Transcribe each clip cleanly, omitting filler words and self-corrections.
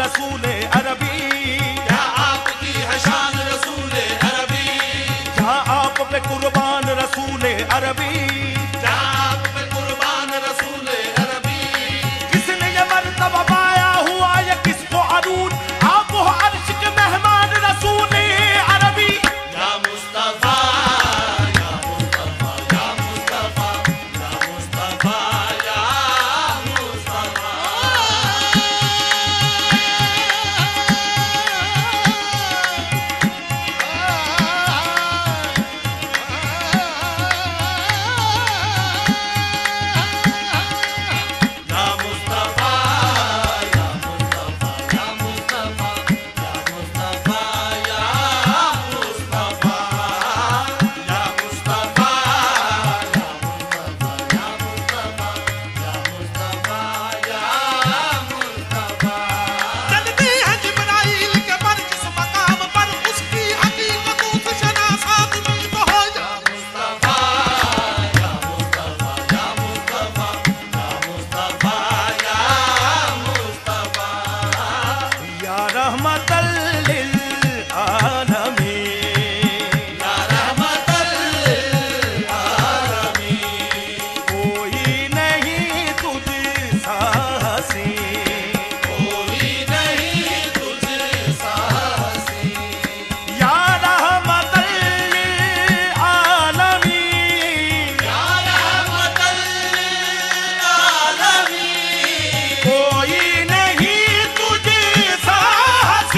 रसूल अरबी, क्या आपकी है शान रसूल अरबी, क्या आप पे कुर्बान रसूल अरबी, क्या आप पे कुर्बान रसूल अरबी। किसने ये मर्तबा पाया हुआ ये किसको अरूज, आप हो अर्श के मेहमान रसूल अरबी। या मुस्तफा या मुस्तफा या मुस्तफा या मुस्तफा या मुस्तफा। या मुस्तफा या मुस्तफा या मुस्तफा या मुस्तफा या मुस्तफा या मुस्तफा या मुस्तफा या मुस्तफा या मुस्तफा या मुस्तफा। चलते हैं जिब्राइल के पर जिस मकाम पर उसकी हकीकतों से शनासात में तो हो। या मुस्तफा या मुस्तफा या मुस्तफा या मुस्तफा या मुस्तफा। या रहमतल लिल आलमीन, या रहमतल लिल आलमीन, कोई नहीं तुझ सा हसीन, कोई नहीं तुझसा हसीन। या रहमतल लिल आलमीन, या रहमतल लिल आलमीन, कोई नहीं तुझ सा हसीन।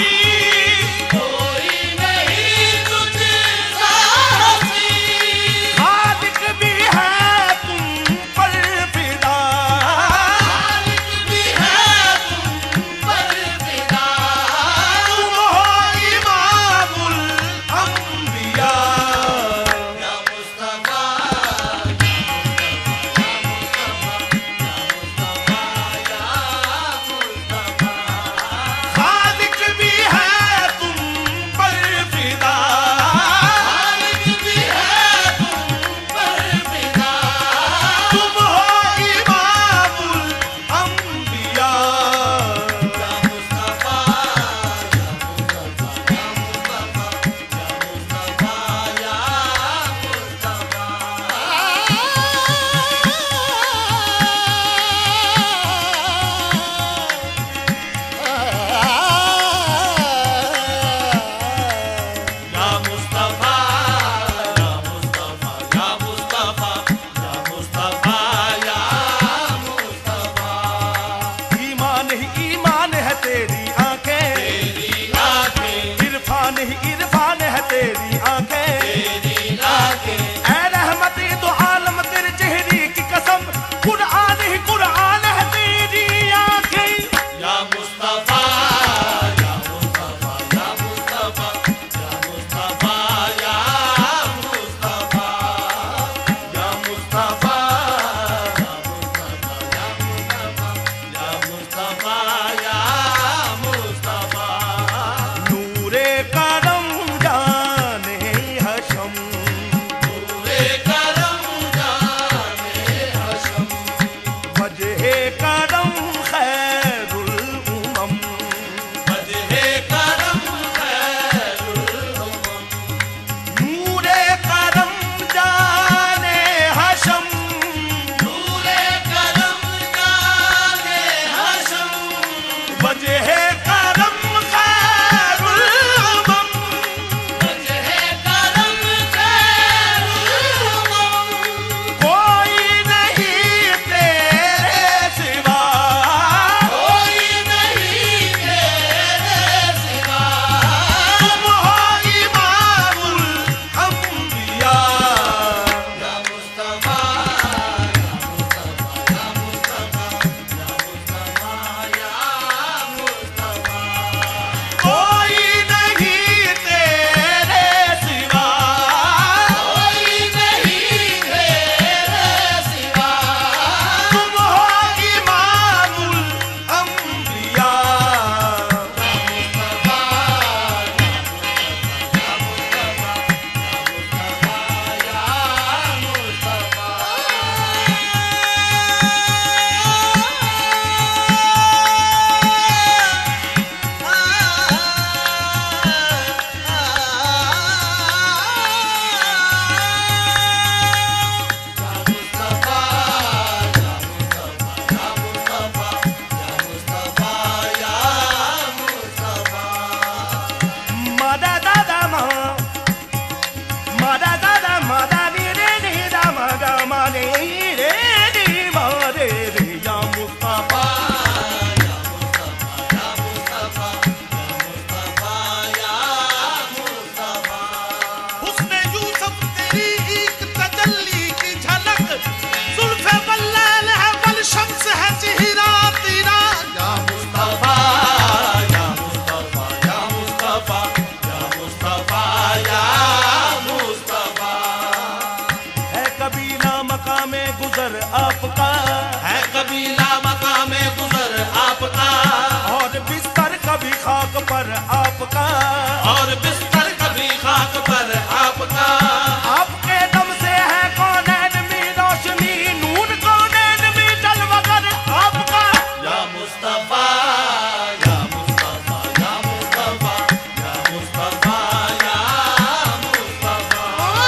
कभी खाक पर आपका, और बिस्तर कभी खाक पर आपका। आपके दम से है कौनैन में रोशनी, नूर कौनैन में जलवागर आपका। या मुस्तफा या मुस्तफा या मुस्तफा या मुस्तफा या मुस्तफा।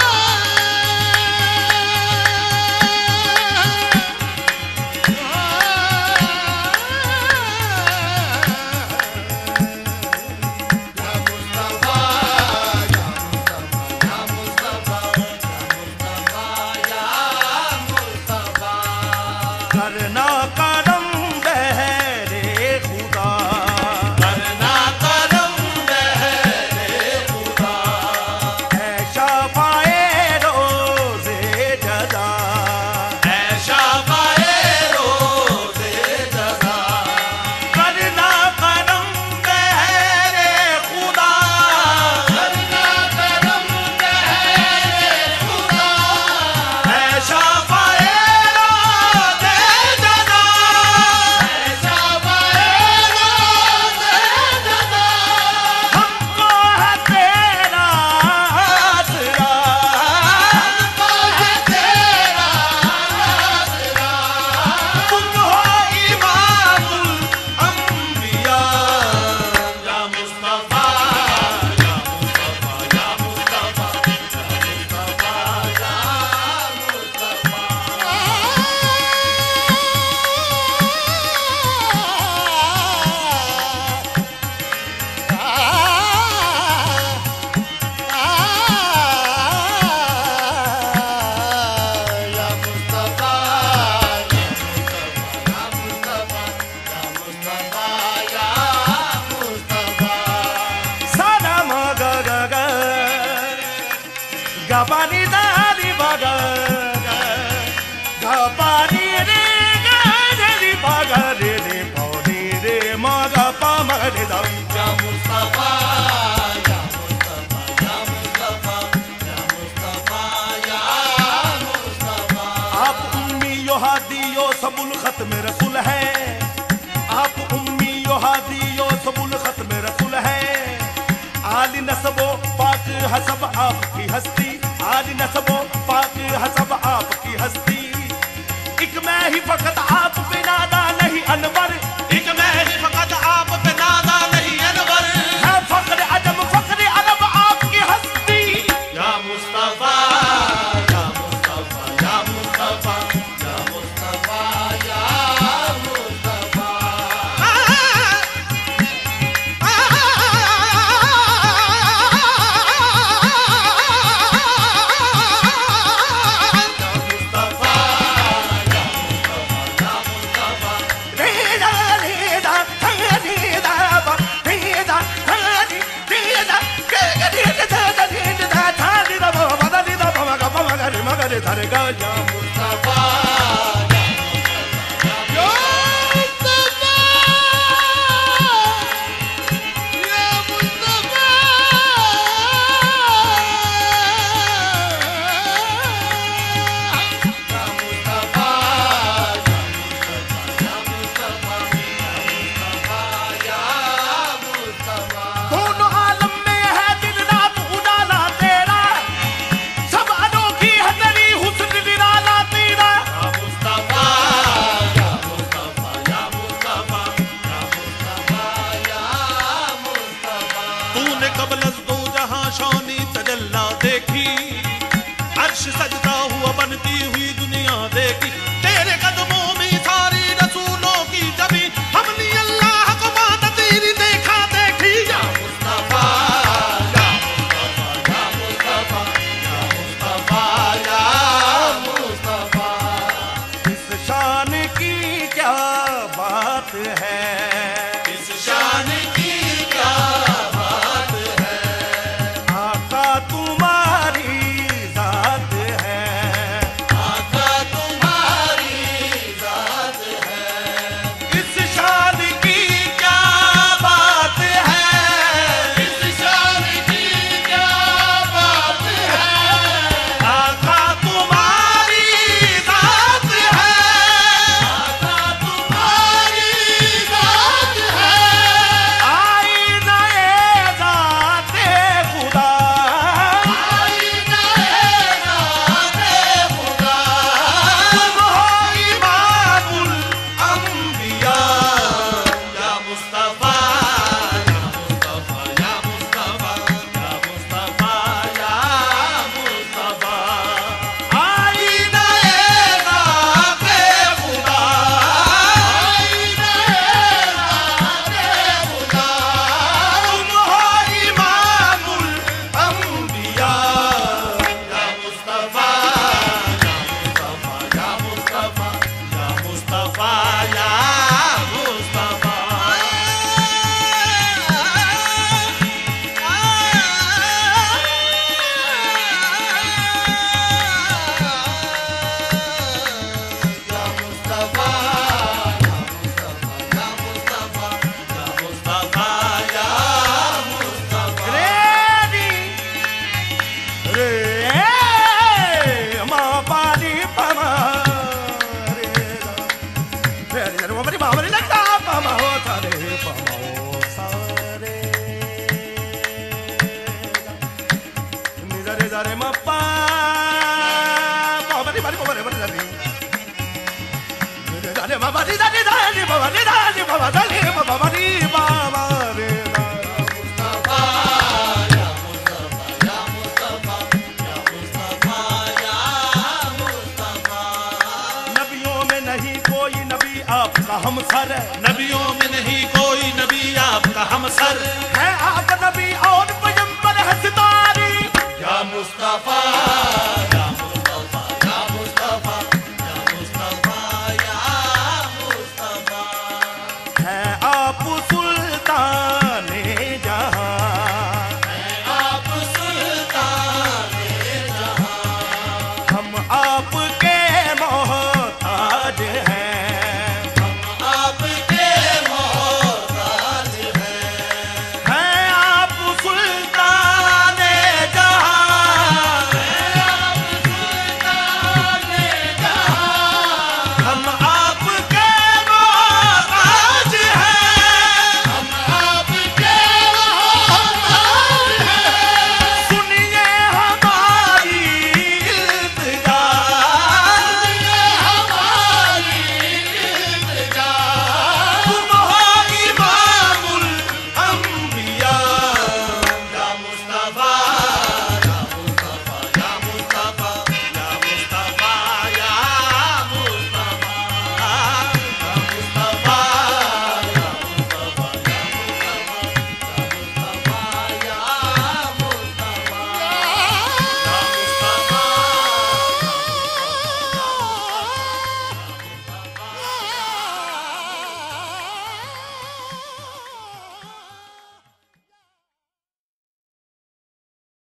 करना करम बहरे खुदा, करना करम बहरे खुदा। ऐशा पाए रोज़े जज़ा, ऐशा पाए रोज़े जज़ा। करना करम बहरे खुदा, करना करम बहरे खुदा। ऐशा पाए रोज़े जज़ा, ऐशा पाए रोज़े जज़ा। हमको है तेरा आसरा, हमको है तेरा आसरा। तुम हो इमामुल अंबिया। या मुस्तफा या मुस्तफा या मुस्तफा या मुस्तफा या मुस्तफा। या मुस्तफा या मुस्तफा या मुस्तफा। सादा मगा गा गा, गबानी दारी बगा गा, गबानी रे गा रे बगा रे रे पौनी रे मगा पा मगा रे दा। या मुस्तफा या मुस्तफा या मुस्तफा या मुस्तफा या मुस्तफा। आप उम्मी यो हादी यो सबुल खत्म रसूल है, आप उम्मी यो हादी यो सबुल खत्म रसूल है। आली नसबो पाक हसब आपकी हस्ती, आली नसबो पाक हसब आपकी हस्ती। एक मैं ही फकत आप पे नादा नहीं अनवर, एक मैं ही फकत आप पे नादा नहीं अनवर। है फक्र अजम फक्र अरब आपकी हस्ती। या मुस्तफा या मुस्तफा या मुस्तफा या मुस्तफा या मुस्तफा। रीदा रीदा रीदा बा रीदा रीदा के रीदा रीदा थाली दा बा दा रीदा बा मगा रे थारे गा जा। मुस्तफा दोनों आलम में है दिन रात उजाला तेरा, सब अनोखी है तेरी हुस्न निराला तेरा। तूने कबल दो जहां शानी तजल्ला देखी, अर्श सजदा हुआ बनती हुई दुनिया देखी। तेरे कदमों में सारी रसूलों की जबी, हमने अल्लाह को मात तेरी देखा देखी। या मुस्तफा या मुस्तफा या मुस्तफा या मुस्तफा या मुस्तफा। इस शान की क्या बात है, इस शान की क्या बात है। आका तुम्हारी जात है। आका बाबा रे दानी बाबा दानी बाबा रे बाबा रे नबियों में नहीं कोई नबी आपका हमसर, नबियों में नहीं कोई नबी आपका हमसर,